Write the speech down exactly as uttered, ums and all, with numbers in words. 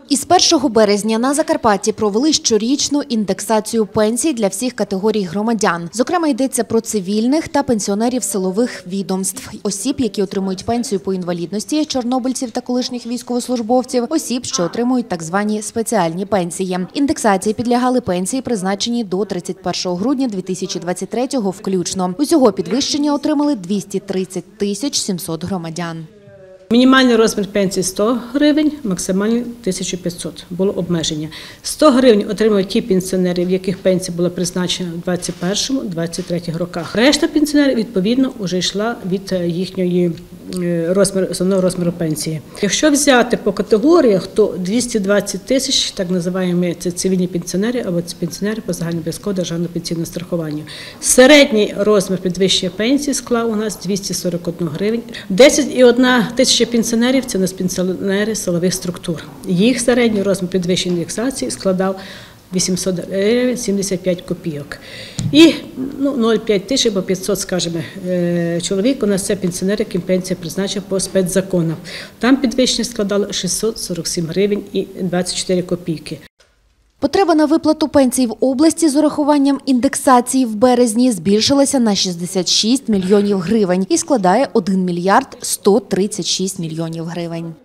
Із першого березня на Закарпатті провели щорічну індексацію пенсій для всіх категорій громадян. Зокрема, йдеться про цивільних та пенсіонерів силових відомств, осіб, які отримують пенсію по інвалідності, чорнобильців та колишніх військовослужбовців, осіб, що отримують так звані спеціальні пенсії. Індексації підлягали пенсії, призначені до тридцять першого грудня дві тисячі двадцять третього включно. Усього підвищення отримали двісті тридцять тисяч сімсот громадян. Мінімальний розмір пенсії – сто гривень, максимальний – тисяча п'ятсот. Було обмеження. сто гривень отримують ті пенсіонери, в яких пенсія була призначена у двадцять першому - двадцять третьому роках. Решта пенсіонерів, відповідно, вже йшла від їхньої розміру, основного розміру пенсії. Якщо взяти по категоріях, то двісті двадцять тисяч, так називаємо, це цивільні пенсіонери або пенсіонери по загальнообов'язковому державному пенсійному страхуванню. Середній розмір підвищення пенсії склав у нас двісті сорок одну гривень. десять цілих одна тисяча пенсіонерів – це у нас пенсіонери силових структур. Їх середній розмір підвищення індексації складав вісімсот гривень сімдесят п'ять копійок. І ну, нуль цілих п'ять тисяч або п'ятсот, скажімо, чоловік у нас це пенсіонери, яким пенсія призначена по спецзаконам. Там підвищення складало шістсот сорок сім гривень і двадцять чотири копійки. Потреба на виплату пенсій в області з урахуванням індексації в березні збільшилася на шістдесят шість мільйонів гривень і складає один мільярд сто тридцять шість мільйонів гривень.